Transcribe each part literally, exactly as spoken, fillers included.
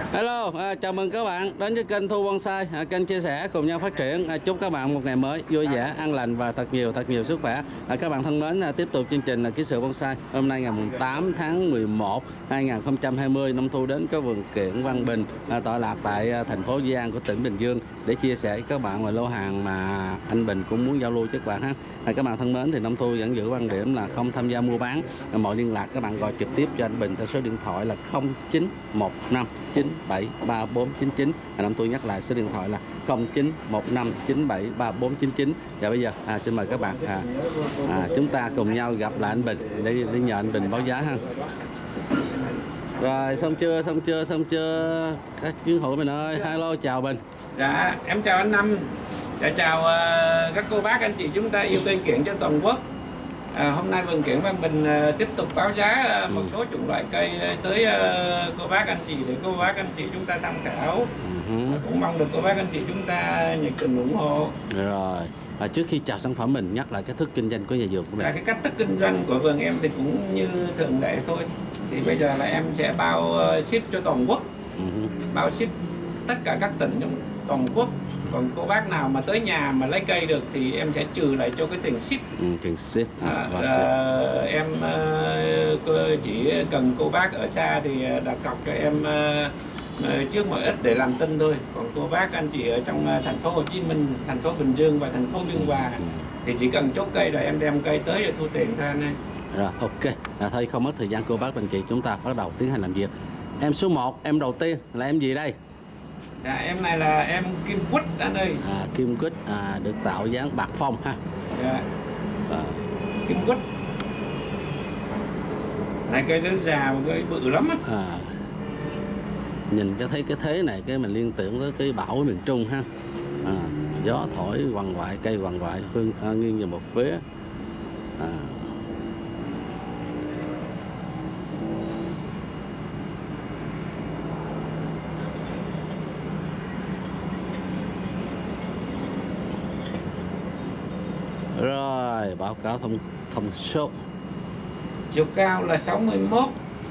Hello, à, chào mừng các bạn đến với kênh Thu Bonsai, à, kênh chia sẻ cùng nhau phát triển. À, chúc các bạn một ngày mới vui vẻ, an lành và thật nhiều thật nhiều sức khỏe. À, các bạn thân mến, à, tiếp tục chương trình là ký sự bonsai. Hôm nay ngày tám tháng mười một hai nghìn không trăm hai mươi, Năm Thu đến cái vườn kiểng Văn Bình, à, tọa lạc tại à, thành phố Di An của tỉnh Bình Dương để chia sẻ với các bạn về lô hàng mà anh Bình cũng muốn giao lưu với các bạn ha. À, các bạn thân mến, thì Năm Thu vẫn giữ quan điểm là không tham gia mua bán. À, mọi liên lạc các bạn gọi trực tiếp cho anh Bình theo số điện thoại là không chín một năm chín bảy ba bốn chín chín. À, Năm Thu nhắc lại số điện thoại là không chín một năm chín bảy ba bốn chín chín. Và bây giờ à, xin mời các bạn à, à, chúng ta cùng nhau gặp lại anh Bình để, để nhờ anh Bình báo giá ha. Rồi xong chưa xong chưa xong chưa các chuyến hữu mình ơi. Hello, chào Bình. Dạ em chào anh Năm. Dạ, chào uh, các cô bác anh chị chúng ta yêu cây kiểng trên toàn quốc. À, hôm nay vườn kiểng Văn Bình uh, tiếp tục báo giá uh, một số chủng loại cây tới uh, cô bác anh chị để cô bác anh chị chúng ta tham khảo. Uh-huh. uh, cũng mong được cô bác anh chị chúng ta nhiệt tình ủng hộ. Rồi à, trước khi chào sản phẩm mình nhắc lại cách thức kinh doanh của nhà vườn của mình. Dạ, cái cách thức kinh doanh của vườn em thì cũng như thường lệ thôi. Thì bây giờ là em sẽ bao uh, ship cho toàn quốc. Uh-huh. Bao ship tất cả các tỉnh trong toàn quốc. Còn cô bác nào mà tới nhà mà lấy cây được thì em sẽ trừ lại cho cái tiền ship. Ừ, tiền ship. À, à, à, em uh, chỉ cần cô bác ở xa thì đặt cọc cho em uh, trước một ít để làm tin thôi. Còn cô bác anh chị ở trong uh, thành phố Hồ Chí Minh, thành phố Bình Dương và thành phố Biên Hòa ừ. thì chỉ cần chốt cây rồi em đem cây tới rồi thu tiền thôi anh ơi. Rồi, ok. À, thôi không mất thời gian cô bác anh chị, chúng ta bắt đầu tiến hành làm việc. Em số một, em đầu tiên là em gì đây? Dạ, em này là em Kim Quýt anh ơi. À, Kim Quýt à, được tạo dáng bạc phong ha. Dạ. À. Kim Quýt. Này cây nó già một cây bự lắm á. À. Nhìn cái thấy cái thế này cái mình liên tưởng tới cái bão ở miền Trung ha. À, gió thổi quằn quại, cây quằn quại phương à, nghiêng về một phía. À. Rồi, báo cáo thông thông số. Chiều cao là sáu mươi mốt.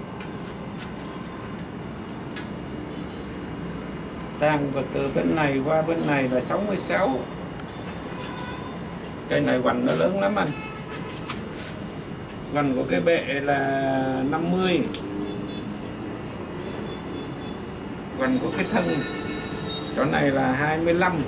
Tàn và từ bên này qua bên này là sáu mươi sáu. Cây này hoành nó lớn lắm anh. Hoành của cái bệ là năm mươi. Hoành của cái thân chỗ này là hai mươi lăm.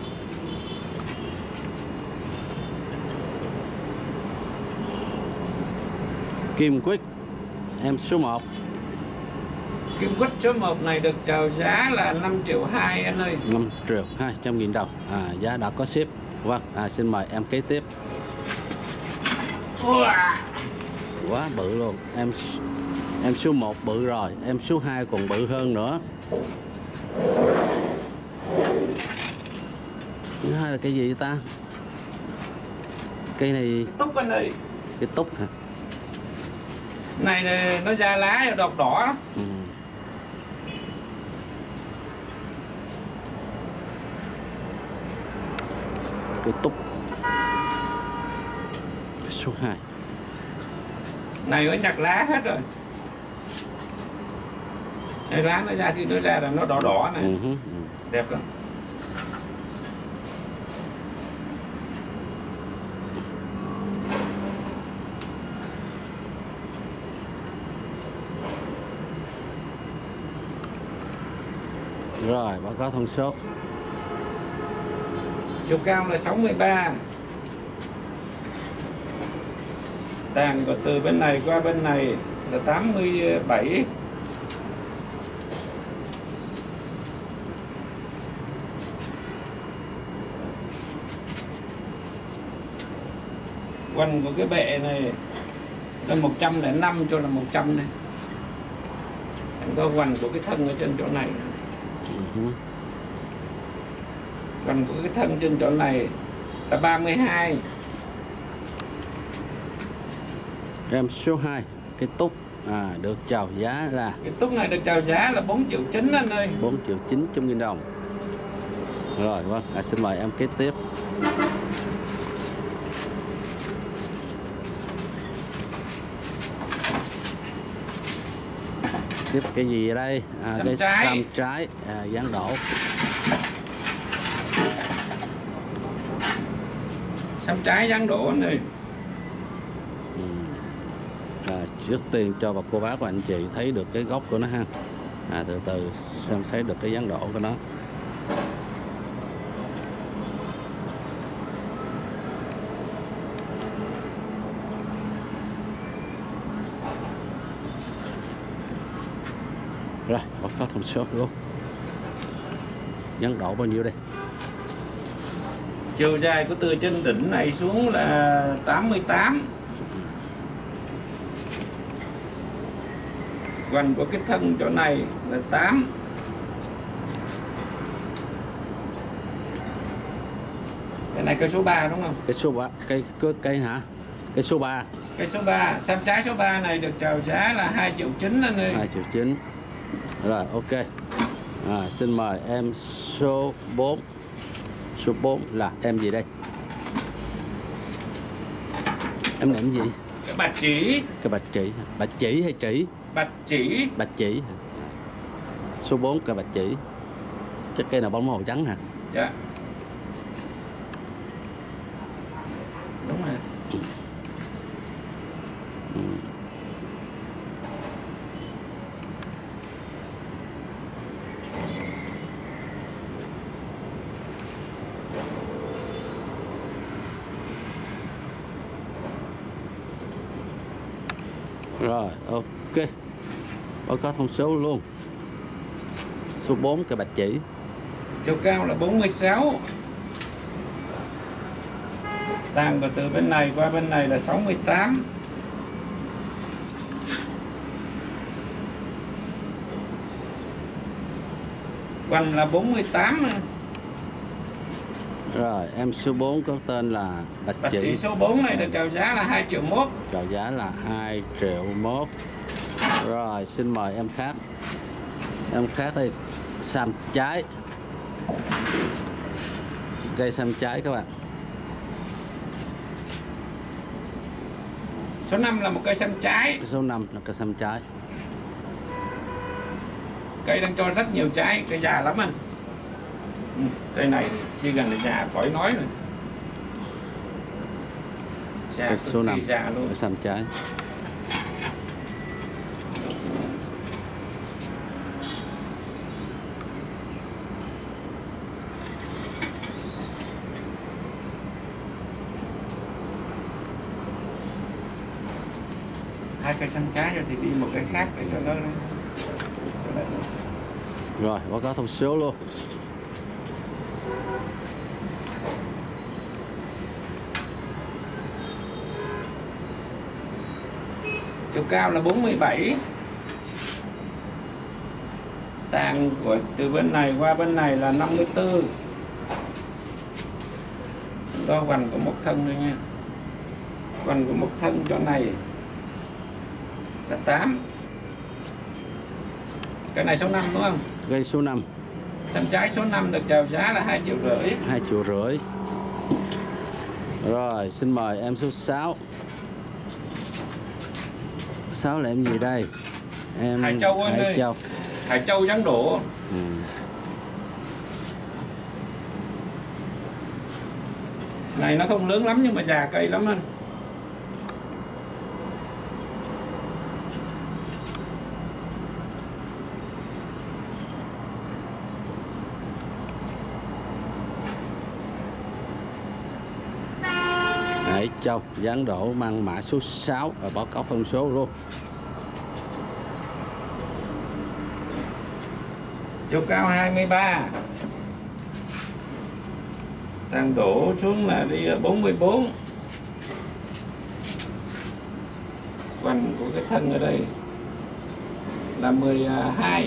Kim Quýt em số một. Kim Quýt số một này được chào giá là năm triệu hai anh ơi. năm triệu hai trăm nghìn đồng. À, giá đã có ship. Vâng, à, xin mời em kế tiếp. Quá bự luôn. Em em số một bự rồi, em số hai còn bự hơn nữa. Thứ hai là cái gì ta? Cây này cái túc anh ơi. Cái túc hả? Này, này nó ra lá đọt đỏ. Ừ. Cái túc số hai. Này nó nhặt lá hết rồi. Đây lá nó ra khi nó ra là nó đỏ đỏ này. Uh-huh. Đẹp lắm. Rồi, báo cáo thông số. Chiều cao là sáu mươi ba. Tàn của từ bên này qua bên này là tám mươi bảy. Quanh của cái bệ này là một trăm lẻ năm cho là một trăm này. Có quanh của cái thân ở trên chỗ này. Uh-huh. Còn của cái thân trên chỗ này là ba mươi hai. Em số hai, cái túc à, được chào giá là cái túc này được chào giá là bốn triệu chín anh ơi. bốn triệu chín trăm nghìn đồng. Rồi vâng, à, xin mời em kế tiếp. Tiếp cái gì ở đây? À, Sâm cái trái. sâm trái à, dán đổ. Sâm trái rang đổ anh ơi. Ừ. À, trước tiên cho bà cô bác và anh chị thấy được cái gốc của nó ha. À, từ từ xem thấy được cái dáng đổ của nó. Rồi, báo cáo thông số luôn. Dáng đổ bao nhiêu đây? Chiều dài của từ trên đỉnh này xuống là tám mươi tám. Hoành của cái thân chỗ này là tám. Cái này cây số ba đúng không? Cái số ba, cây cây, cây hả? Cái số ba. Cây số ba, sâm trái số ba này được chào giá là hai triệu chín anh ơi. hai triệu chín. Rồi, ok. À, xin mời em số bốn. Số bốn là em gì đây? Em làm gì? Cái bạch chỉ. Cái bạch chỉ. Bạch chỉ hay chỉ? Bạch chỉ. Bạch chỉ. Số bốn cây bạch chỉ. Chắc cây nào bóng màu trắng hả? Dạ. Đúng rồi. Ừ. Rồi, ok. Báo cáo thông số luôn. Số bốn cây bạch chỉ. Chiều cao là bốn mươi sáu. Tàn của từ bên này qua bên này là sáu mươi tám. Hoành là bốn mươi tám. Rồi, em số bốn có tên là bạch, Bạch chỉ. chỉ số bốn này được chào giá là hai triệu mốt. Chào giá là hai triệu mốt. Rồi, xin mời em khác. Em khác đây, sâm trái. Cây sâm trái các bạn. Số năm là một cây sâm trái. Số năm là cây sâm trái. Cây đang cho rất nhiều trái, cây già lắm anh. Ừ, cây này chỉ gần là già khỏi nói rồi. Già Cây cực số kỳ năm già luôn. cây sâm trái. Hai cây sâm trái rồi thì đi một cái khác để cho nó. Rồi, báo cáo thông số luôn. Chiều cao là bốn mươi bảy. Tàn của từ bên này qua bên này là năm mươi tư. Đo hoành của một thân thôi nha. Hoành của một thân chỗ này là tám. Cái này số năm đúng không? Cây số năm. Sâm trái số năm được chào giá là hai triệu rưỡi. hai triệu rưỡi. Rồi, xin mời em số sáu. sáu là em gì đây? Em Hải Châu anh Hải ơi. Châu. Hải Châu rắn đổ. Ừ. Này nó không lớn lắm nhưng mà già cây lắm anh. Hải Châu, dán đổ mang mã số sáu và báo cáo phân số luôn. Chiều cao hai mươi ba. Tàn đổ xuống là đi ở bốn mươi bốn. Hoành của cái thân ở đây là mười hai.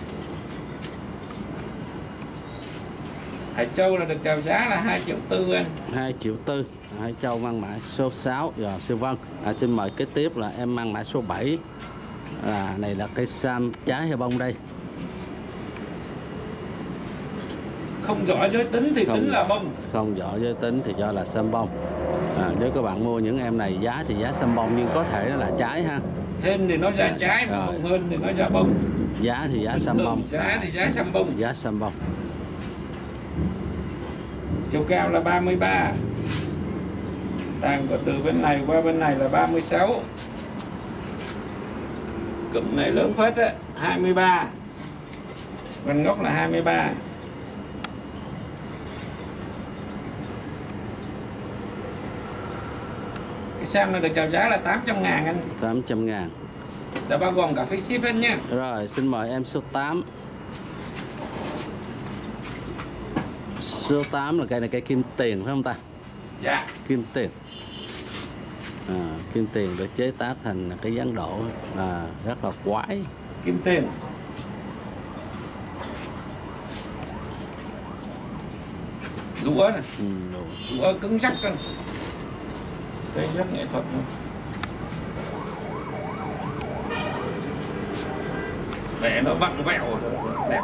Hải Châu là được chào giá là hai triệu tư anh. hai triệu tư. Hải Châu mang mã số sáu. Rồi, sư vân. À, xin mời kế tiếp là em mang mã số bảy. À, này là cây sâm trái hay bông đây? Không rõ giới tính thì Không. tính là bông. Không rõ giới tính thì do là sâm bông. À, nếu các bạn mua những em này giá thì giá sâm bông nhưng có thể nó là trái ha. Hên thì nó ra trái, mà Rồi. không hên thì nó ra bông. Giá thì giá Bình săm thường bông. giá thì giá săm bông. Giá săm bông. Chiều cao là ba mươi ba. Tàn của từ bên này qua bên này là ba mươi sáu. Cụm này lớn phết á, hai mươi ba. Vành gốc là hai mươi ba. Cái sam này được chào giá là tám trăm ngàn anh. tám trăm ngàn. Đã bao gồm cả phí ship hết nha. Rồi, xin mời em số tám. Số tám là cây này cây kim tiền phải không ta? Dạ. Kim tiền. À, kim tiền được chế tác thành cái dáng đổ là rất là quái. Kim tiền. Lũa này. Ừ, đồ. Lũa cứng chắc cơ. Đây rất nghệ thuật luôn. Để nó vặn vẹo đẹp.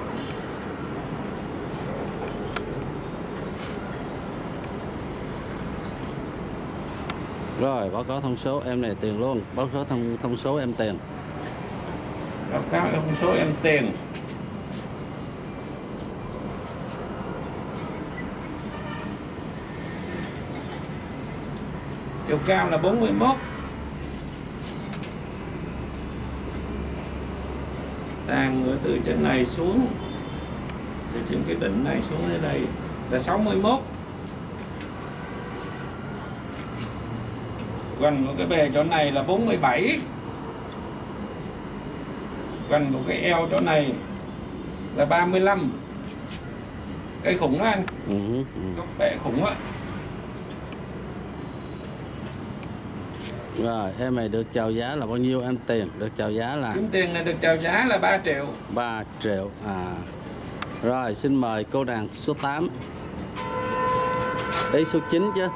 Rồi, báo cáo thông số em này tiền luôn. Báo cáo thông thông số em tiền. Báo cáo thông số em tiền. Chiều cao là bốn mươi mốt. Tàn ngửa từ trên này xuống, từ trên cái đỉnh này xuống đến đây là sáu mươi mốt. Gần của cái bề chỗ này là bốn mươi bảy. Gần của cái eo chỗ này là ba mươi lăm. Cây khủng đó anh. Ừ, ừ. Gốc bẹ khủng á. Rồi, em này được chào giá là bao nhiêu em tiền? Được chào giá là Kiếm tiền này được chào giá là ba triệu. ba triệu. À. Rồi, xin mời cô nàng số tám. Đấy số chín chứ.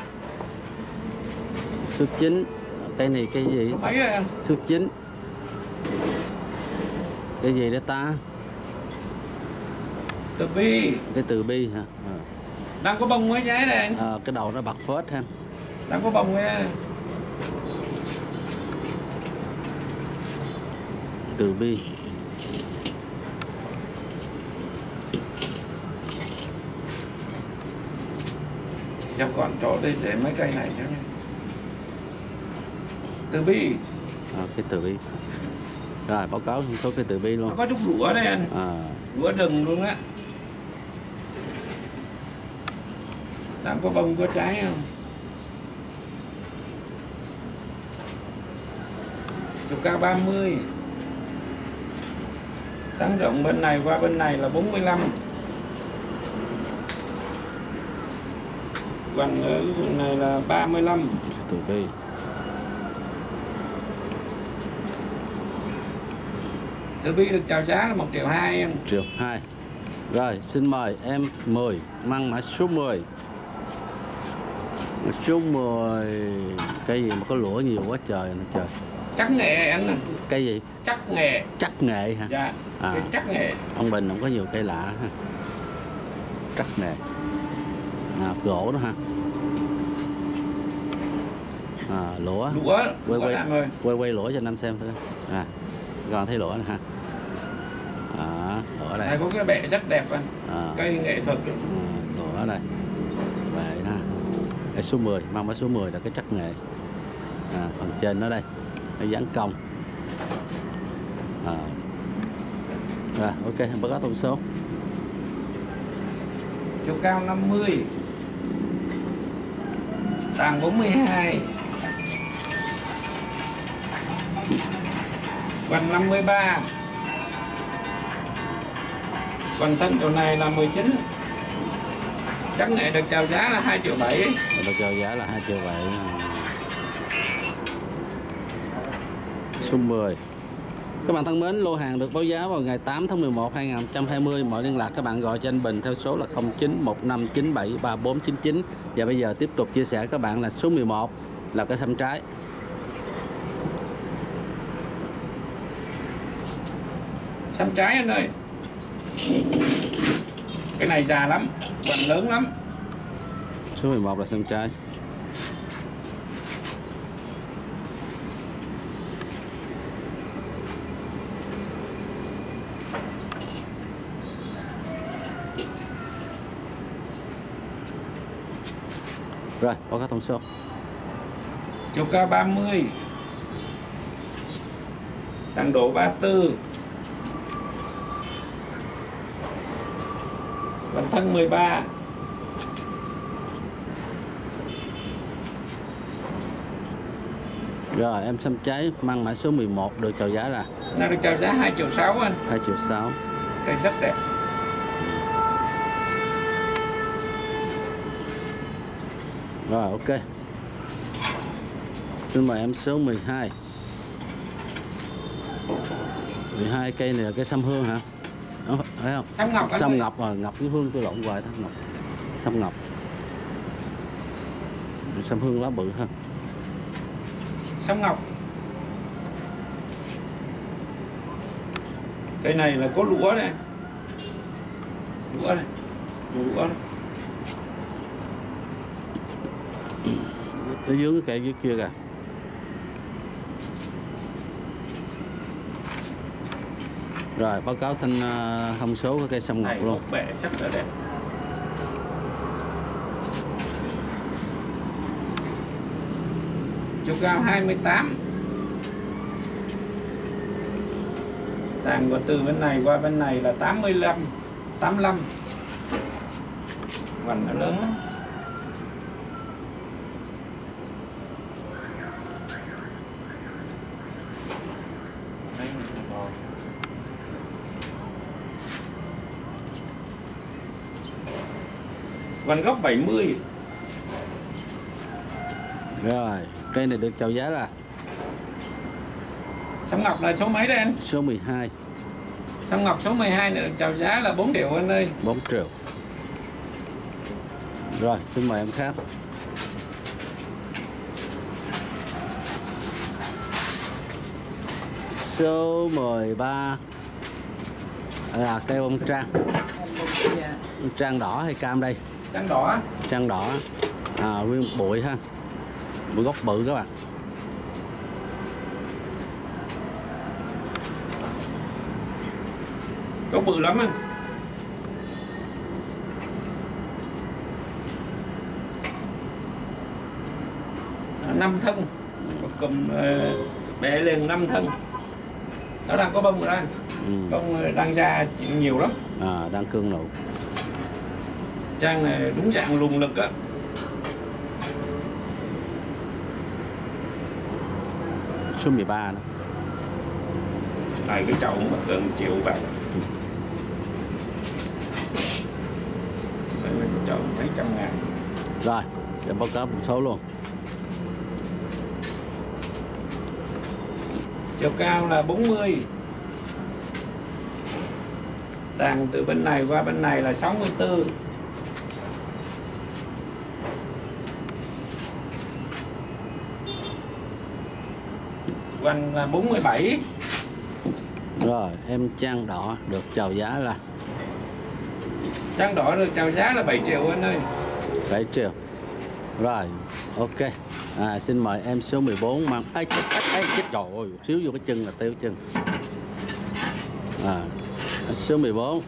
Số chín. Cây này cây gì? Số mấy rồi anh? Số chín. Cái gì đó ta? Từ bi. Cái từ bi hả? À. Đang có bông mới giá đây anh. À, cái đầu nó bạc phết ha. Đang có bông nha. Từ bi. Cho còn chỗ đây để mấy cây này cho nha. Từ bi. À, cái từ bi. Rồi, báo cáo số cái từ bi luôn. Nó có chút lũa đây anh. À. Lũa rừng luôn á. Đang có bông có trái không? Chiều cao ba mươi. Tán rộng bên này qua bên này là bốn mươi lăm. Còn ở vùng này là ba mươi lăm. Từ bi. Từ bi được chào giá là một triệu hai em. Triệu hai. Rồi, xin mời em mười. Mang mã số mười. Số mười. Cái gì mà có lũa nhiều quá trời nè trời. Chắc nghệ anh à. Cái gì? Chắc nghệ. Chắc nghệ hả? Dạ. À. Cái chắc nghệ. Ông Bình không có nhiều cây lạ ha. Chắc nghệ. À, gỗ đó ha. À, lũa. Lũa. Quay Lũa quay, làm rồi. quay quay lũa cho anh xem thử. À, còn thấy lũa nè ha. À, lũa đây. Này có cái bẹ rất đẹp anh. À. Cây nghệ thuật. À, lũa ở đây. Vậy ha. Cái số mười, mang mã số mười là cái chắc nghệ. À, phần trên nó đây. Cái dáng cong. À. Rồi, ok, báo cáo thông số. Chiều cao năm mươi. Tàng bốn mươi hai. Vành năm mươi ba. Vành thân chỗ này là mười chín. Chắc nghệ được chào giá là hai triệu bảy. Được chào giá là hai triệu bảy. Số mười. Các bạn thân mến, lô hàng được báo giá vào ngày tám tháng mười một năm hai nghìn không trăm hai mươi. Mọi liên lạc các bạn gọi cho anh Bình theo số là không chín một năm chín bảy ba bốn chín chín. Và bây giờ tiếp tục chia sẻ các bạn là số mười một là cái xăm trái. Xăm trái anh ơi. Cái này già lắm, vành lớn lắm. Số mười một là xăm trái. Rồi, báo cáo thông số. Chiều cao ba mươi, tàng độ ba mươi tư, vận thân mười ba. Rồi, em xăm trái mang mã số mười một được chào giá là Nó được chào giá hai triệu sáu anh. hai triệu sáu. Cây rất đẹp. Rồi, ok. Xin mời em số mười hai. mười hai cây này là cây sâm hương hả? Đó, thấy không? Sâm ngọc anh Sâm ơi. ngọc rồi, ngọc với hương tôi lộn hoài đó, ngọc. Sâm ngọc. Sâm hương lá bự hơn. Sâm ngọc. Cây này là có lũa này. Lũa này. Lũa này. Ở dưới cái cây dưới kia kìa. Rồi, báo cáo thanh uh, thông số của cây sâm ngọc Này, luôn. một bệ rất là đẹp. Chiều cao hai mươi tám. Tàng của từ bên này qua bên này là tám mươi lăm, tám mươi lăm. Vành nó lớn lắm. Đây, rồi. Vành gốc bảy mươi. Rồi, cây này được chào giá là Sâm ngọc là số mấy đây anh? số mười hai. Sâm ngọc số mười hai này được chào giá là bốn triệu anh ơi. bốn triệu. Rồi, xin mời em khác. Số mười ba là cây bông trang. Bông trang đỏ hay cam đây? Trắng đỏ. Trang đỏ. À, nguyên một bụi ha. Bụi gốc bự các bạn. Có bự lắm anh. Năm thân. Một cụm uh, bẻ liền năm thân. Nó đang có bông rồi anh. Ừ. Bông đang ra nhiều lắm. À, đang cương nụ. Trang này đúng dạng lùng lực á. Số mười ba đó. Này cái chậu mà gần triệu bạc. Đây là cái chậu mấy trăm ngàn. Rồi, em báo cáo một số luôn. Chiều cao là bốn mươi. Tàng từ bên này qua bên này là sáu mươi tư. Vành là bốn mươi bảy. Rồi, em trang đỏ được chào giá là Trắng đỏ được chào giá là bảy triệu anh ơi. bảy triệu. Rồi, ok. À, xin mời em số mười bốn mang ấy chết ấy, ấy, chết trời ơi, xíu vô cái chân là tiêu chân. À, số mười bốn.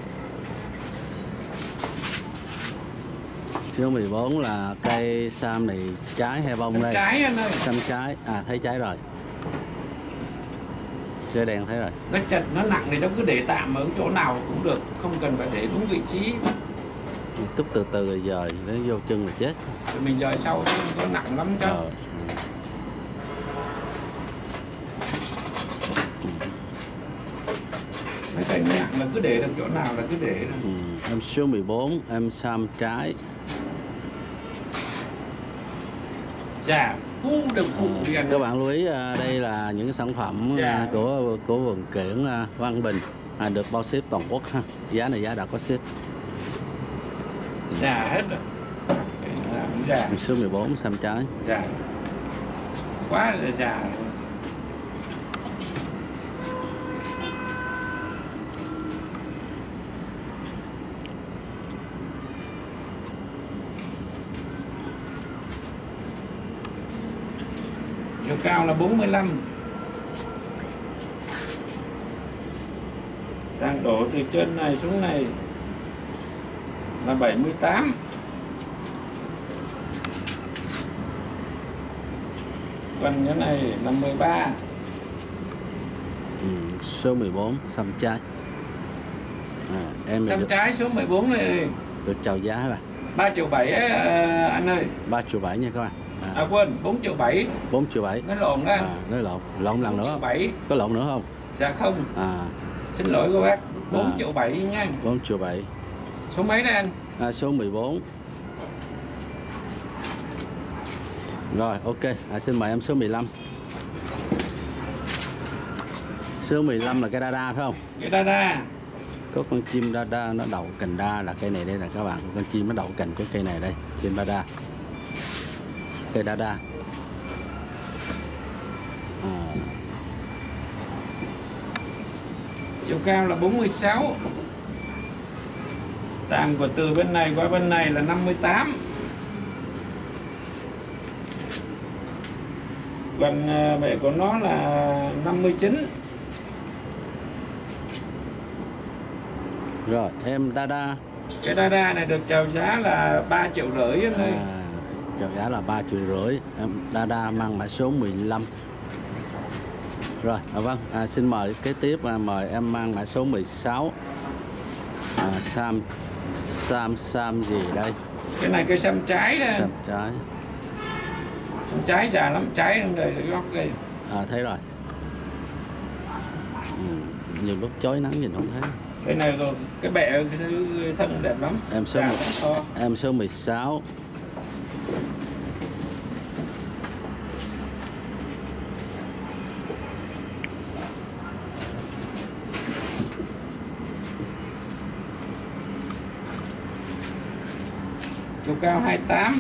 Số mười bốn là cây sam này trái hay bông đây? Trái anh ơi. Sam trái. À, thấy trái rồi. Chơi đèn thấy rồi. Nó chật nó nặng thì cháu cứ để tạm ở chỗ nào cũng được, không cần phải để đúng vị trí. Túc từ từ rồi dời đến vô chân là chết. Rồi mình dời sau chứ không có nặng lắm chứ. Ờ. Mấy cây nó nặng là cứ để được chỗ nào là cứ để. Ừ. Em số mười bốn, em sam trái. Dạ, cú được cụ đi anh. Các bạn lưu ý à, đây là những sản phẩm Dạ. à, của của vườn kiển à, Văn Bình, à, được bao ship toàn quốc ha. Giá này giá đã có ship. Già hết rồi. Cái là cũng già. Em số mười bốn sam trái. Già. Quá là già luôn. Chiều cao là bốn mươi lăm. Đang đổ từ trên này xuống này là bảy mươi tám. Còn cái này là mười ba. Ừ, số mười bốn xăm trái. À, em này Xăm được, trái số mười bốn này được chào giá là ba triệu bảy á, à, anh ơi. ba triệu bảy nha các bạn. À, À quên, bốn triệu bảy. bốn triệu bảy. Nó lộn đó. À, nói lộn, lộn lần nữa bốn triệu không? bảy. Có lộn nữa không? Dạ không. À, Xin lỗi cô bác. bốn À. triệu bảy nha. bốn triệu bảy. Số mấy đây anh? À, số mười bốn. Rồi, ok. À, xin mời em số mười lăm. Số mười lăm là cái đa phải không? Cái đa đa. Có con chim đa đa nó đậu cành đa là cây này đây là các bạn. Con chim nó đậu cành của cây này đây. Chim đa đa. Cây đa đa. À, Chiều cao là bốn mươi sáu. Tàn của từ bên này qua bên này là năm mươi tám. Còn à, bệ của nó là năm mươi chín. rồi, em đa đa. Cái đa đa này được chào giá là ba triệu rưỡi anh ơi. À, chào giá là ba triệu rưỡi. Em đa đa mang mã số mười lăm. Rồi, à, vâng, à, xin mời kế tiếp à, mời em mang mã số mười sáu. À, Sam Sam Sam gì đây? Cái này cây xăm trái đó. Sam trái. Xăm trái già lắm, trái rồi góc đây. À, thấy rồi. Ừ, nhiều lúc chói nắng nhìn không thấy. Cái này rồi cái bẹ cái thứ thân đẹp lắm. Em số Già một, lắm, to. em số mười sáu. Chiều cao hai mươi tám.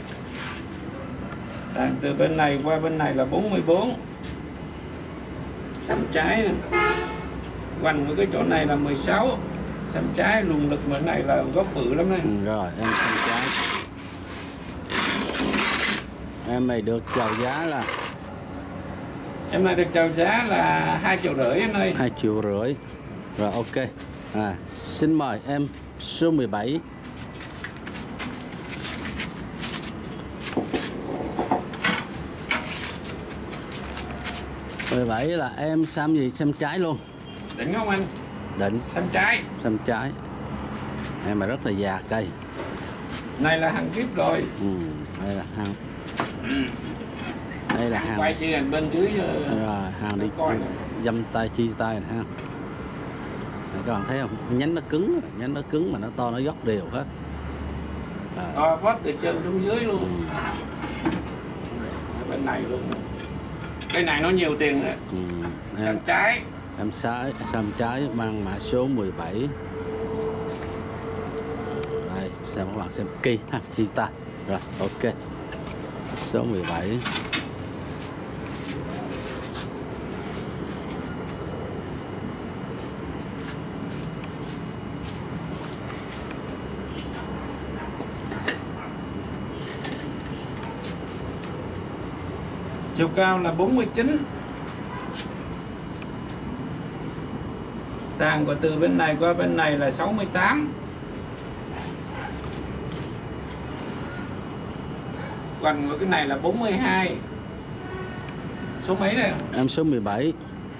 Tàn từ bên này qua bên này là bốn mươi bốn. Xăm trái nè. Quanh với cái chỗ này là mười sáu. Xăm trái luồn lực bên này là gốc bự lắm đây. Ừ, rồi, em Sam trái. Em này được chào giá là Em này được chào giá là hai triệu rưỡi anh ơi. hai triệu rưỡi. Rồi, ok. À, xin mời em số mười bảy. mười bảy là em Sam gì? Sam trái luôn. Đỉnh không anh? Định. Xăm trái. Sam trái. Em mà rất là già cây. Này là hàng kiếp rồi. Ừ, đây là hàng. Đây là hàng. Quay chi anh bên dưới. Rồi, hàng đi Coi nè. dâm tay chi tay nè ha. Này, các bạn thấy không? Nhánh nó cứng, nhánh nó cứng mà nó to, nó dốc đều hết. Rồi. To vót từ trên xuống dưới luôn. Ừ. Ở bên này luôn. Cái này nó nhiều tiền đấy. Ừ. Xăm Em, trái. em trái, Sam trái mang mã số mười bảy. Đây, xem các bạn xem key ha, chi tay. Rồi, ok. Số mười bảy. Chiều cao là bốn mươi chín. Tàn của từ bên này qua bên này là sáu mươi tám. Quanh của cái này là bốn mươi hai. Số mấy đây? Em số mười bảy.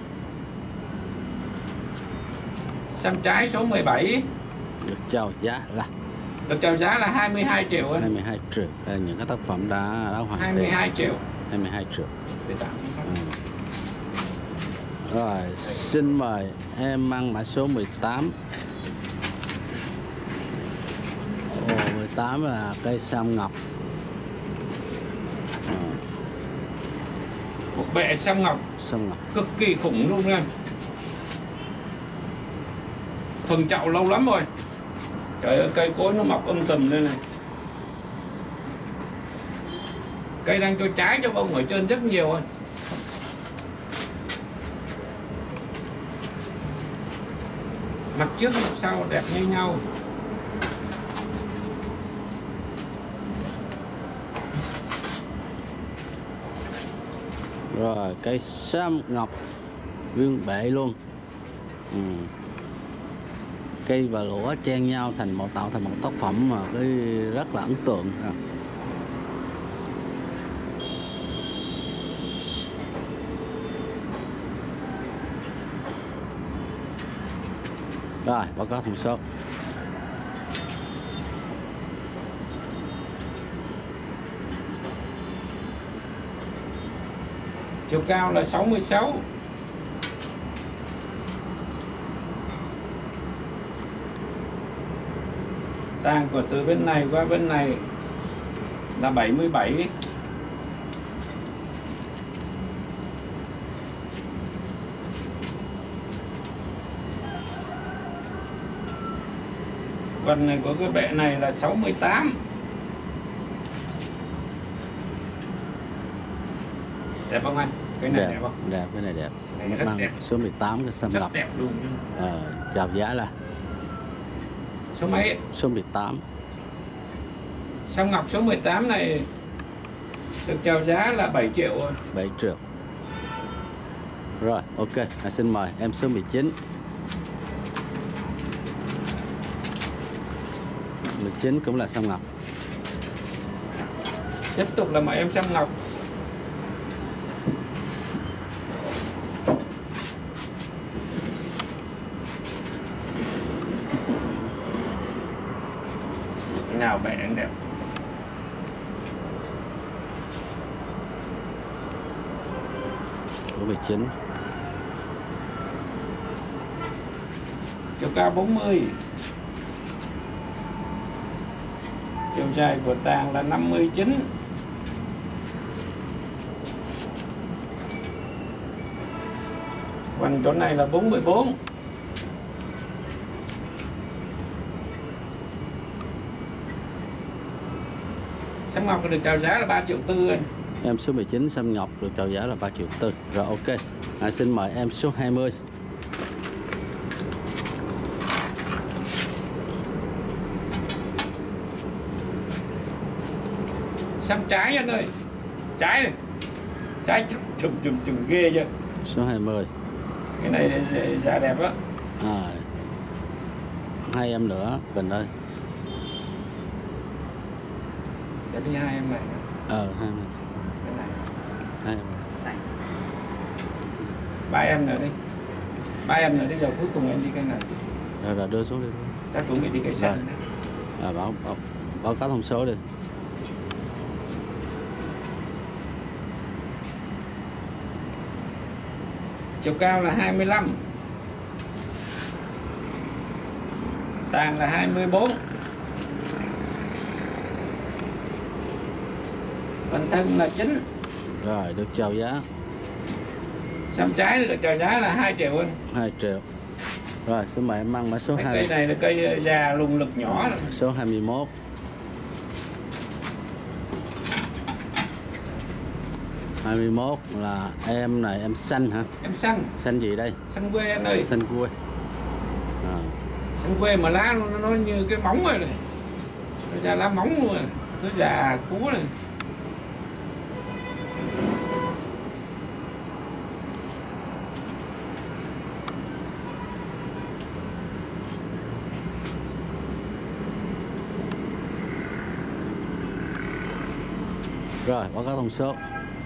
Xăm trái số mười bảy. Được chào giá là Được chào giá là hai mươi hai triệu hai anh. mươi hai triệu. Đây, những cái tác phẩm đã đã hoàn hai mươi hai thiện. triệu. hai mươi hai triệu. Để tặng. Ừ. Rồi, xin mời em mang mã số mười tám. Ồ, mười tám là cây sam ngọc. À, Một bệ xăm ngọc sam ngọc. cực kỳ khủng luôn nha. Thuần chậu lâu lắm rồi. Trời ơi, cây cối nó mọc um tùm đây này. Cây đang cho trái cho bông ở trên rất nhiều rồi. Mặt trước mặt sau đẹp như nhau. Rồi, cây sam ngọc nguyên bệ luôn. Ừ. Cây và lũa chen nhau thành một tạo thành một tác phẩm mà cái rất là ấn tượng. Rồi, báo cáo thông số. Chiều cao là sáu mươi sáu. Tang của từ bên này qua bên này là bảy mươi bảy. Phần này của cái bệ này là sáu mươi tám. Đẹp không anh? Cái này đẹp, đẹp không? Đẹp, cái này đẹp. Này rất Mang đẹp. số mười tám cái xăm Rất ngọc. đẹp luôn. Ờ, chào giá là Số mấy? số mười tám. Xăm ngọc số mười tám này được chào giá là bảy triệu rồi. bảy triệu. Rồi, ok. À, xin mời em số mười chín. mười chín cũng là xăm ngọc. Tiếp tục là một em xăm ngọc. Cái nào bệ cũng đẹp. Số mười chín. Chiều cao bốn mươi. Chiều dài của tang là năm mươi chín. Còn chỗ này là bốn mươi bốn. Xăm ngọc được chào giá là ba triệu tư anh. Em số mười chín xăm ngọc được chào giá là ba triệu tư. Rồi, ok. À, xin mời em số hai mươi. Xăm trái anh ơi. Trái này. Trái chùm chùm chùm chùm ghê chưa. Số hai mươi. Cái này giá đẹp á. À, hai em nữa Bình ơi. Để đi hai em này. Ờ, hai em. Cái này. Hai em. Ba em nữa đi. Ba em nữa đi, giờ cuối cùng em đi cái này. Rồi, rồi đưa xuống đi. Chắc chuẩn bị đi cái xanh. À, báo, báo, báo cáo thông số đi. Chiều cao là hai mươi lăm. Tang là hai mươi bốn. Phần thân là chín. Rồi, được chào giá Xăm trái được chào giá là hai triệu anh. hai triệu. Rồi, xin mời em mang mã số Cái hai. cây này là cây già lùng lực nhỏ. Số hai mươi mốt. hai mươi mốt là em này, em xanh hả? Em xanh. Xanh gì đây? Xanh quê anh ơi. Xanh quê. À, Xanh quê mà lá nó, nó như cái móng rồi này. Nó ra lá móng luôn rồi. Nó già cú này. rồi, báo cáo thông số.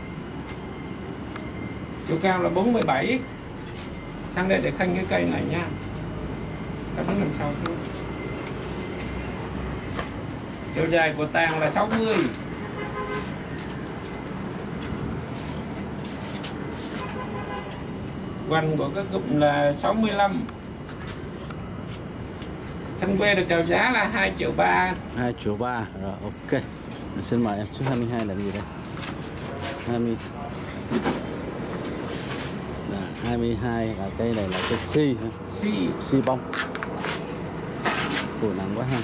Chiều cao là bốn mươi bảy. Sang đây để khanh cái cây này nha. Ta đứng làm sao chứ. Chiều dài của tang là sáu mươi. Quanh của cái cụm là sáu mươi lăm. Xanh quê được chào giá là hai triệu ba. hai triệu ba. Rồi, ok. Xin mời em số hai mươi hai là gì đây? hai mươi. Là hai mươi hai là cây này là cây si hả? Si. Si bông. Ủa, nặng quá ha.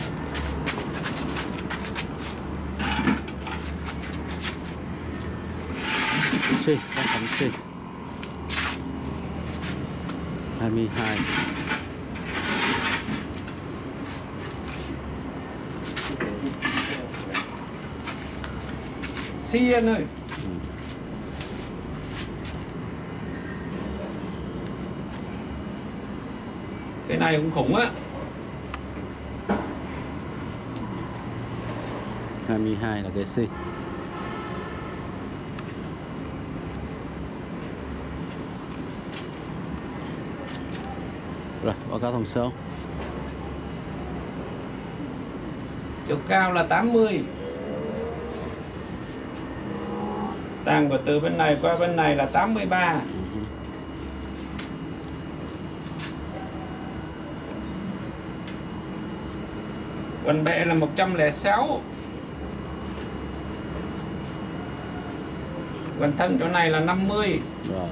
Si, tác phẩm si. hai mươi hai. Si anh ơi. Ừ. Cái này cũng khủng á. hai mươi hai là cây si. Rồi, báo cáo thông số. Chiều cao là tám mươi. Tàng của từ bên này qua bên này là tám mươi ba. Quần bệ là một trăm lẻ sáu. Quần thân chỗ này là năm mươi. Rồi.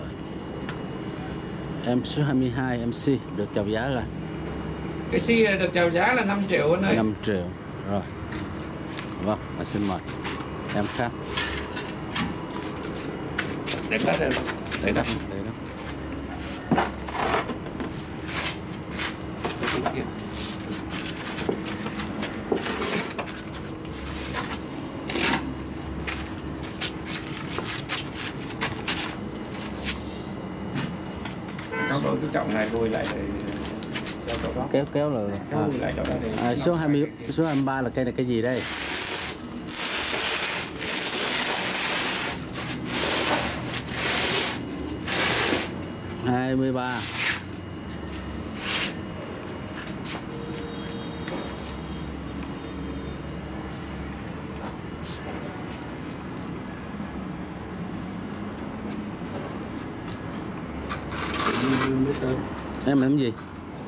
Em số hai mươi hai em xê được chào giá là Cái xi được chào giá là năm triệu anh ơi. năm triệu. Rồi. Vâng, à, xin mời. Em khác. Để đó đây. Để đó, để đó. Cháu đôi cái trọng này lùi lại để cho chỗ đó. Kéo kéo là Cháu à. lùi lại chỗ đó để À, số hai mươi, số hai mươi ba là cây này cái gì đây? hai mươi ba. Em làm gì?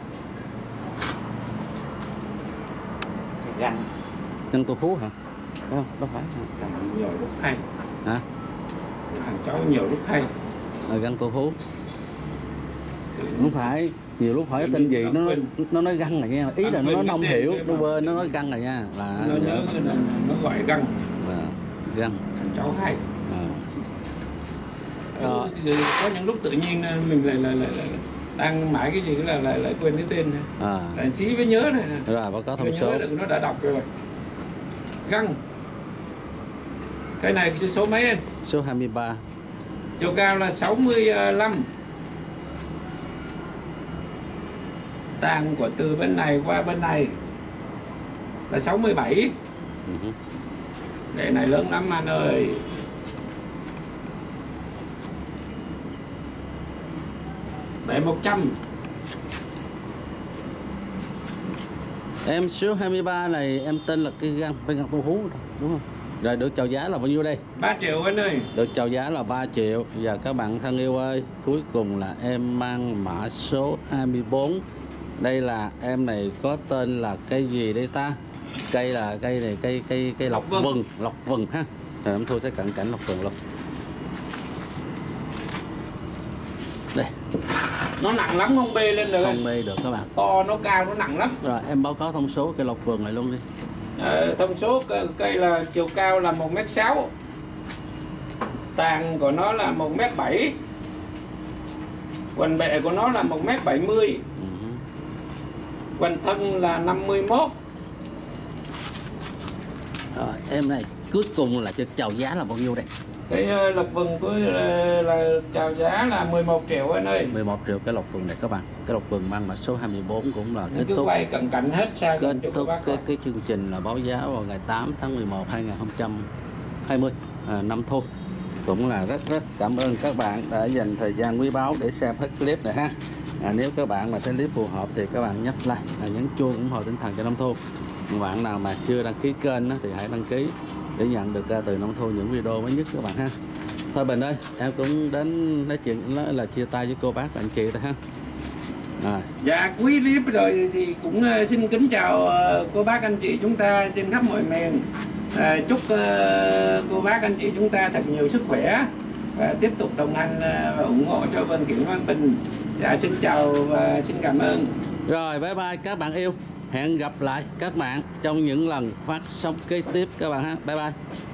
Găng. Nhân tô phú hả? Không, đâu phải. Thằng nhiều lúc hay. Hả? Thằng cháu nhiều lúc hay. À, găng tô phú. Không phải, nhiều lúc hỏi tên gì nó nó nói găng rồi nha. Ý là nó không hiểu, nó quên nó nói găng rồi nha. Là Nó nhớ là nó gọi găng. là găng. Thằng cháu hay. À. Có, có những lúc tự nhiên mình lại lại lại, lại đang mãi cái gì là lại lại quên cái tên này. À. Lại xí với nhớ này. Rồi, báo cáo thông Nhớ số. được nó đã đọc rồi. Găng. Cái này cái số mấy anh? Số hai mươi ba. Chiều cao là sáu mươi lăm. Tàng của từ bên này qua bên này là sáu mươi bảy. Uh-huh. Cái này lớn lắm anh ơi. Bệ một trăm. Em số hai mươi ba này em tên là cái găng, cái găng tô hú đúng không? Rồi được chào giá là bao nhiêu đây? ba triệu anh ơi. Được chào giá là ba triệu. Và các bạn thân yêu ơi, cuối cùng là em mang mã số hai mươi bốn. Đây là em này có tên là cây gì đây ta? Cây là cây này cây cây cây lộc Lộc vừng. vừng, lộc vừng ha. Rồi em thôi sẽ cận cảnh lộc vừng luôn. Đây, Nó nặng lắm không bê lên được. không bê được các bạn. To nó cao nó nặng lắm. Rồi em báo cáo thông số cây lộc vừng này luôn đi. À, thông số cây, cây là chiều cao là một mét sáu. Tàng của nó là một mét bảy. Quần bệ của nó là một mét bảy mươi. Uh-huh. Quần thân là năm mươi mốt. Rồi em này cuối cùng là được chào giá là bao nhiêu đây? Cái uh, lộc vừng của là, là chào giá là mười một triệu anh ơi. mười một triệu cái lộc vừng này các bạn. Cái lộc vừng mang mã số hai mươi bốn cũng là kết Cứ thúc quay cận cảnh hết sao kết cho thúc các bác cái, coi. cái chương trình là báo giá vào ngày tám tháng mười một hai nghìn không trăm hai mươi à, năm thu. Cũng là rất rất cảm ơn các bạn đã dành thời gian quý báu để xem hết clip này ha. À, nếu các bạn mà thấy clip phù hợp thì các bạn nhấp like, à, nhấn chuông ủng hộ tinh thần cho Năm Thu. Những bạn nào mà chưa đăng ký kênh đó, thì hãy đăng ký để nhận được từ Năm Thu những video mới nhất các bạn ha. Thôi Bình ơi, em cũng đến nói chuyện nói là chia tay với cô bác và anh chị thôi ha. À. Dạ quý clip rồi thì cũng uh, xin kính chào uh, cô bác anh chị chúng ta trên khắp mọi miền. À, chúc uh, cô bác anh chị chúng ta thật nhiều sức khỏe và tiếp tục đồng hành uh, và ủng hộ cho Vân Kiển Quang Bình. Dạ xin chào và xin cảm ơn. Rồi bye bye các bạn yêu. Hẹn gặp lại các bạn trong những lần phát sóng kế tiếp các bạn ha. Bye bye.